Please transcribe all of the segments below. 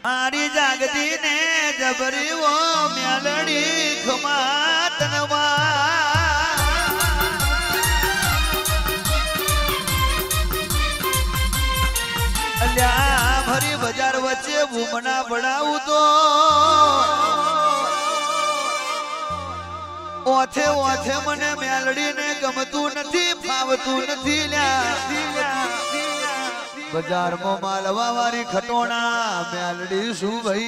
आरी जागती ने जबरी वो म्यालड़ी खमातनवा अल्या भरी बाजार वच्चे भूमना बढ़ाऊ तो ओथे ओथे मने म्यालड़ी ने गमतू नथी फावतू नथी ल्या बाजार में मालवा वारी खटोना म्यालड़ी शू भाई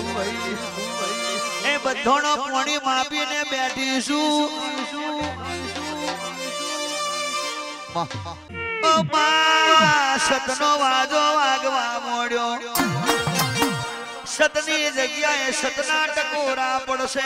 ए बधोनो पोणी मापी ने बैठी शू सतनो वाजो वागवा मोड़ो सतनी जग्याए सतना टकोरा पड़से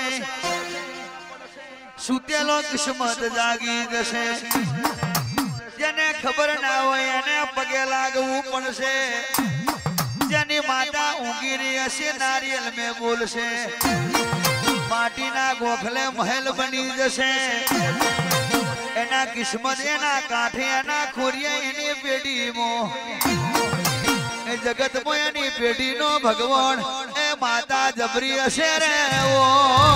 सुतेलो किस्मत जागी जसे जेने खबर ना हो एने पगे लागवू पड़से जेनी माता ऊंगी रही हसे नारियल में बोलसे माटी ना गोखले महल बनी जसे एना किस्मत एना काठे एना खोरिया एनी पेड़ी मो ए जगत मो एनी पेड़ी नो भगवान ए माता जबरी हसे रे ओ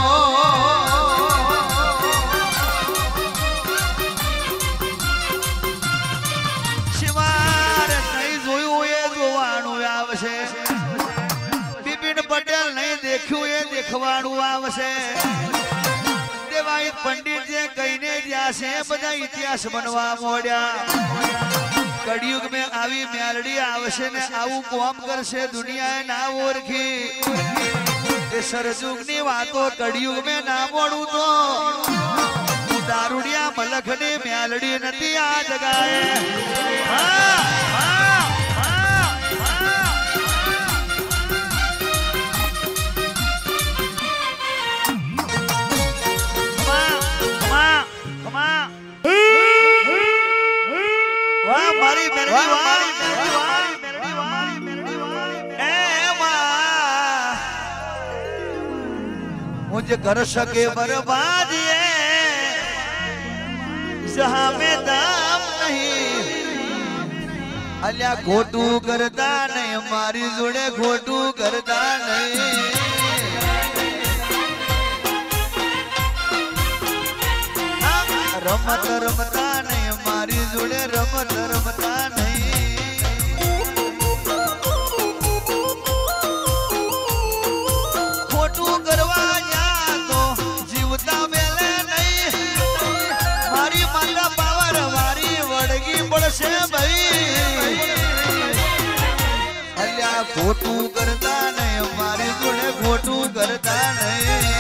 बिपिन पटेल नहीं देखू ये देखवाड़ू आवसे देवाई पंडित जे कहीने ज्यासे बधा इतिहास बनवा मोड्या कड़युग में आवी म्यालड़ी आवसे ने आऊ काम करसे दुनिया ना ओरखी ए सरजुगनी वातो कड़युग में ना मोड़ू तो दारूडिया मलख ने म्यालड़ी नती आ जगाए मुझे कर सके बर्बाद जहां में दाम नहीं अल्या खोटू करता नहीं हमारी जुड़े खोटू करता नहीं रमत रमता नहीं हमारी जुड़े रमत रमता नहीं खोटू करवा या तो जीवता मेले नहीं मारी माला पावर वारी वड़गी पड़से भाई अल्या खोटू करता नहीं हमारी जुड़े खोटू करता नहीं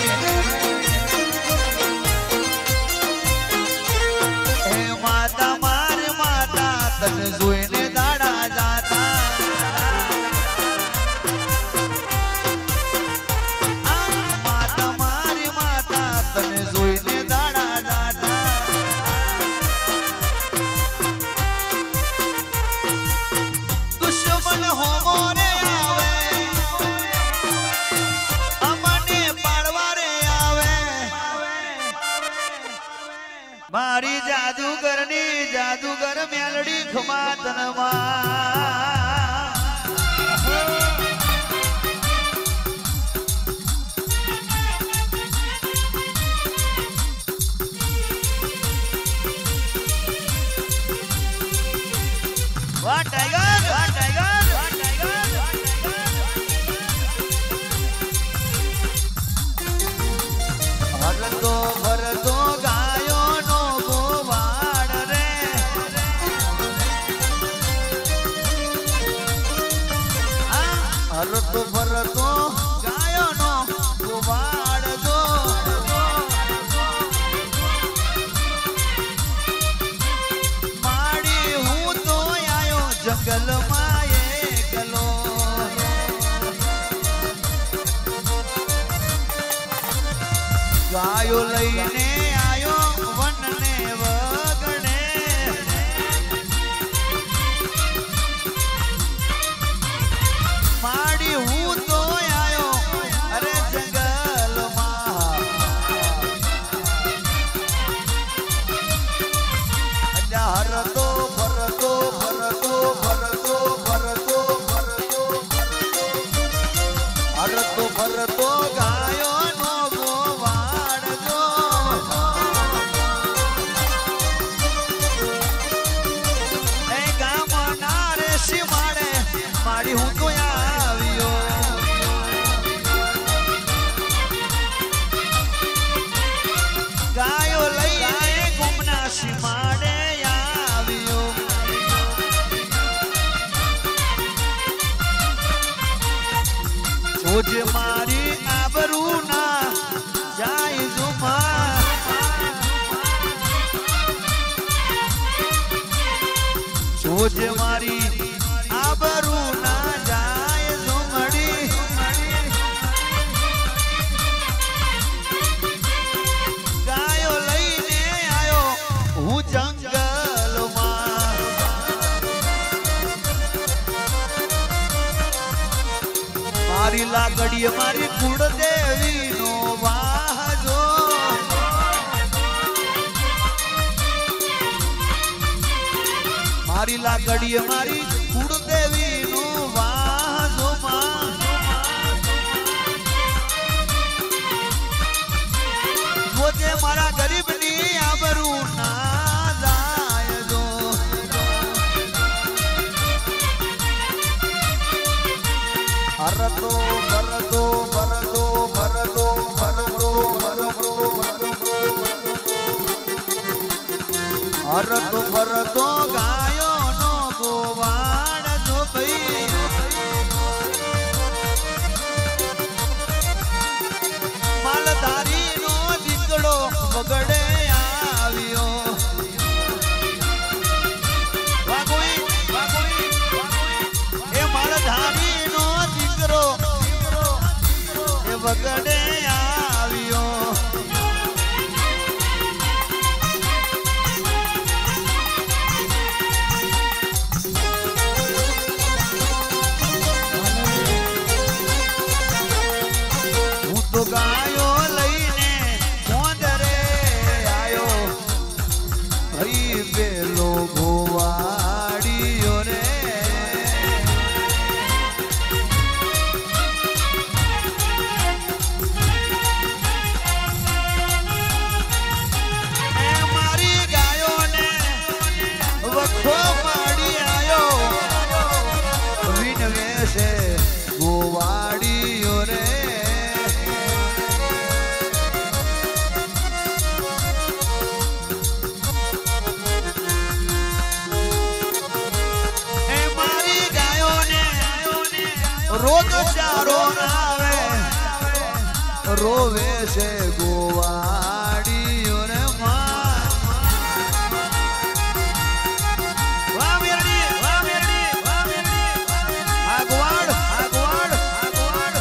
तन जोईने दाड़ा जाता माता मारी माता तन जोईने दाड़ा जाता दुश्मन हो मोरे आवे अमने पाड़वारे आवे मारी जादूगरनी जादूगर म्यालड़ी खमातनवा वाह टाइगर वाह टाइगर वाह टाइगर हर दो गायो नो गोवाड़ रे हर दो गायो नो गोवाड़ दो माड़ी हूँ तो आयो जंगल माये गलो गायो लईने आयो वन ने वगणे माड़ी हूँ तो आयो अरे जंगल हर दो भर दो भर दो भर दो भर दो भर दो तुझे मारी आबरू ना जाए जुमा तुझे मारी आबरू ना जाए जुमड़ी गायो लईने आयो हूँ जंगल मारी लागड़ी मारी कुलदेवी नो वाहजो मारी लागड़ी मारी कुलदेवी नो वाहजो मुझे मारा गरीब नी आबरू ना जाए दो भरतो भरतो भरतो भरतो भरतो भरतो भरतो गायो नो गोवाड़ जो भई मालधारी नो दिकड़ो बगड़े आवियो वागोई वागोई ए मालधारी नो दिकड़ो ए बगड़े आवियो तो गायो लईने मोंदरे आयो भई बेलो गोवाड़ियो रे ए मारी गायो ने वखो माड़ी आयो विनवे से गोवाड़ियो रे रोज चारो आवे रोवे से गोवाड़ी रे आगवाड़ आगवाड़ आगवाड़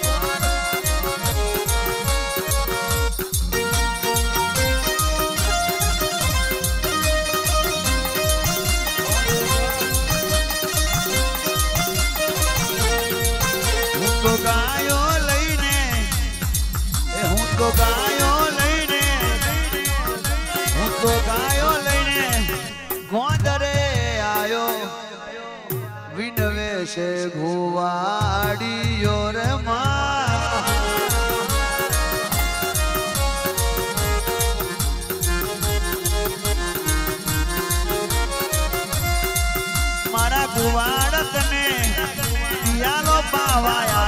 तो गायो लईने हूँ तो गायो लईने हूँ तो गायो लईने गोंदरे आयो विनवे से घुवाड़ियो रे मारा घुवाड़त ने दियालो पावाया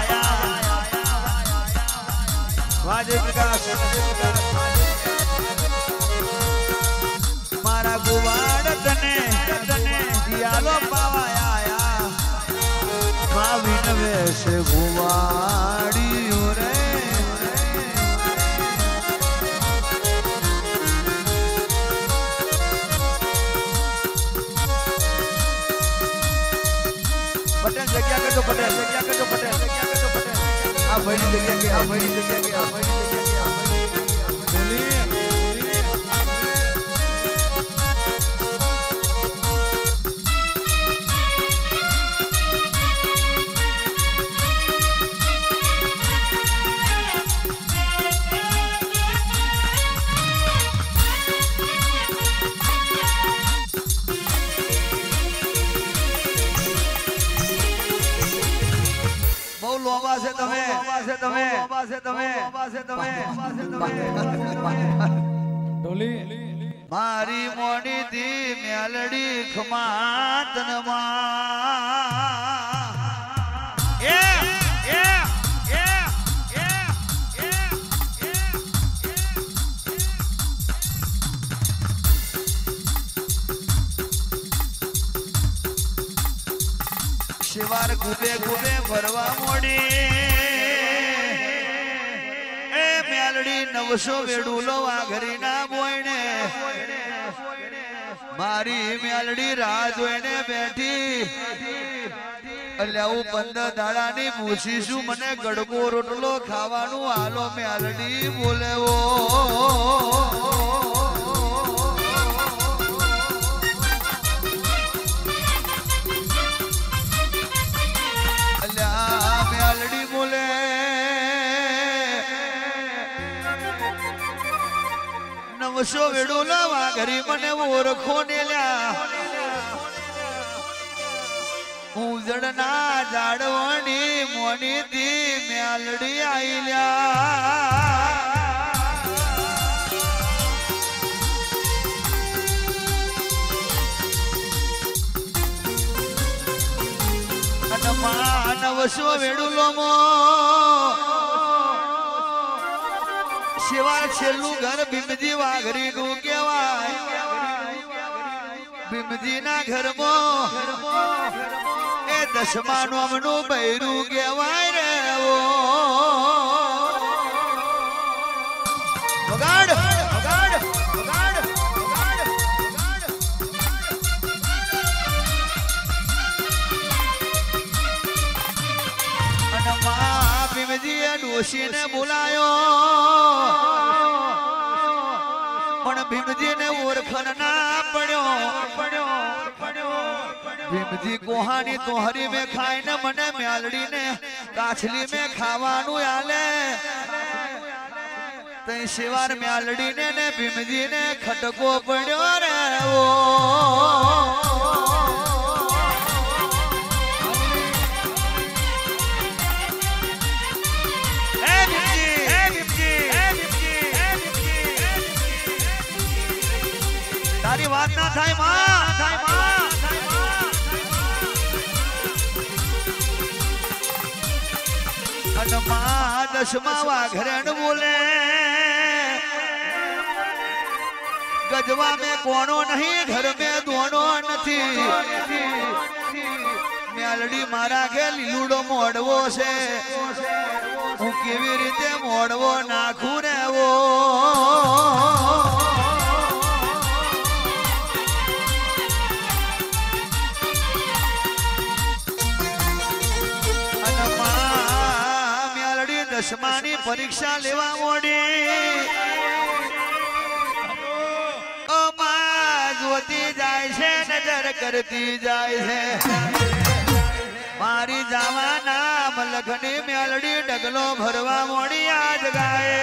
मारा गुवाड़त ने दियालो पावाया माँ विनवे से गुवाड़ियो रे पटेल जग्या कर दो पटेल जग्या कर दो पटेल जग्या कर दो पटेल आप भाई जग्या के आप भाई जग्या के आप भाई जग्या के मारी मोड़ी दी मेलड़ी खमातन शिवार गुबे गुबे भरवा मोड़ी મેલડી 900 વેડુલો વાઘરી ના બોયને મારી મેલડી રાહ જોઈને બેઠી અલ્યા 15 દાડાની મૂછીશું મને ગડકો રોટલો ખાવાનું હાલો મેલડી બોલેવો નવસો વેડુલા વાઘરી મને ઓળખો ને લ્યા ઉજળના ઝાડવાની મોની દી મેલડી આઈ લ્યા અને મા નવસો વેડુલો મો શિવાર છેલ્લું ઘર ભીમજી વાઘરી નું કહેવાય ભીમજી ના ઘરમાં એ 10મા નોમનું બૈરું કહેવાય રે વગાડ વગાડ વગાડ અને મા ભીમજીએ ડોશીને બોલાયો પણ ભીમજીને ઓળખણ ના પડ્યો ભીમજી કોહાની તોહરી મેં ખાઈને મને મેલડીને કાછલી મેં ખાવાનું આલે તઈ શિવાર મેલડીને ને ભીમજીને ખટકો પડ્યો રે તારી વાત ના થાય માં અને માં 10મા વાઘરણ બોલે ગજવા में કોણો નહીં ઘર में દોણો નથી મેલડી મારા ઘે લીલુડો મોડવો છે હું કેવી રીતે મોડવો નાખું ને વો દસમાની પરીક્ષા લેવા મોડી જોતી જાય છે નજર કરતી જાય છે મારી જવાના મલખની મેલડી ડગલો ભરવા મોડી આજ ગાય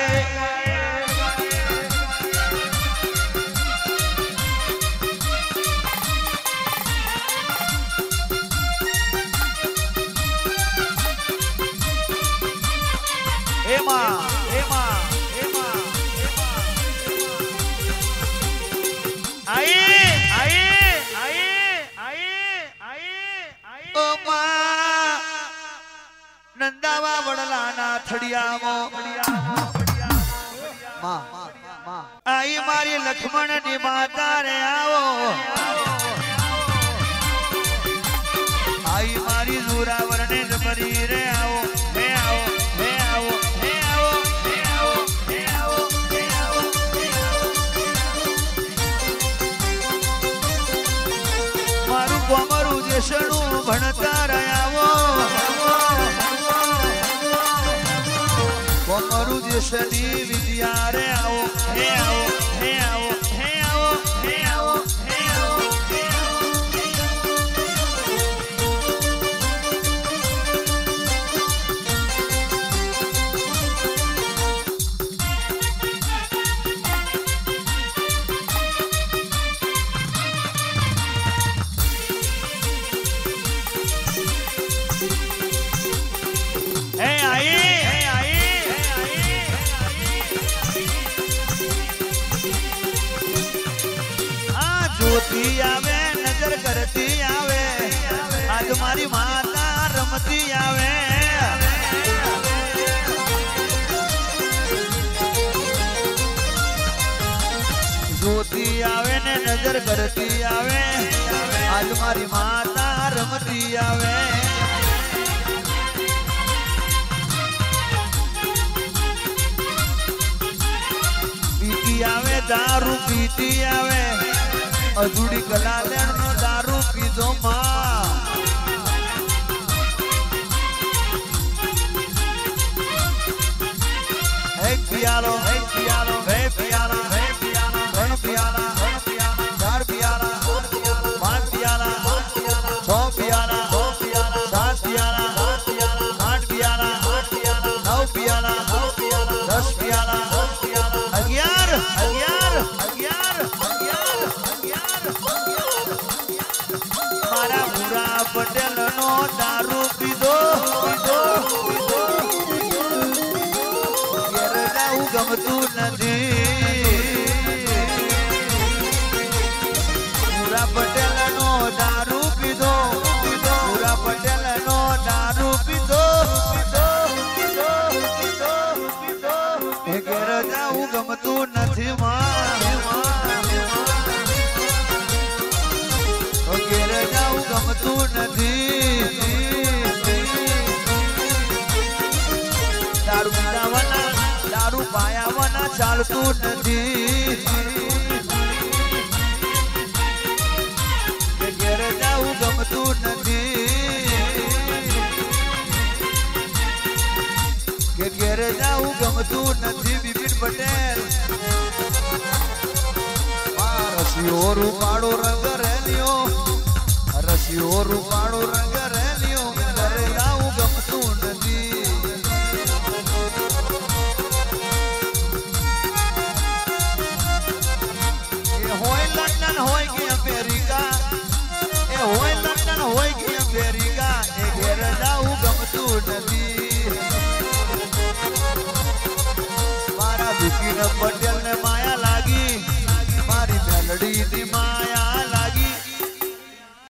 નંદાવા વડલાના થડિયામાં આઈ મારી લક્ષ્મણ ની માતા રે આવો આઈ મારી જોરાવર ને જબરી રે આવો હે આવો હે આવો હે આવો હે આવો હે આવો હે આવો મારું કોમરું જેસણું ભણતા રહ્યાવો કોમરું જેસની વિદ્યા રે આવો હે આવો હે આવો હે આવો હે આવો હે આવો आवे नजर करती आवे आज मारी माता रमती आवे जोती आवे ने नजर करती आवे आज मारी माता रमती आवे दारू पीती आवे अधूरी कला लेण नो दारू पीधो मां एक पियालो वे पियाला गण पियाला चार पियाला पांच पियाला छह पियाला सात पियाला आठ पियाला नौ पियाला 10 पियाला 11 मारा बुरा पटेल नो दारू पीधो ઘેર જાવું ગમતું નથી પૂરા પટેલ નો દારૂ પીધો પૂરા પટેલ નો દારૂ પીધો ઘેર જાવું ગમતું નથી ઘેર જાવું ગમતું નથી દારૂ પીધાવાના દારૂ પાયાવાના ચાલતું નથી ઘેર જાવું ગમતું નથી ઘેર જાવું ગમતું નથી બિપિન પટેલ રસિયો રૂપાળો રંગ રેલિયો રસિયો રૂપાળો રંગ રેલિયો ઘરે જાવું ગમતું નથી હોય લંડન હોય કે અમેરિકા એ હોય લંડન હોય કે અમેરિકા એ ઘેર જાવું ગમતું નથી મારા બિપિન પટેલ ને માયા લાગી મારી મેલડી ની માયા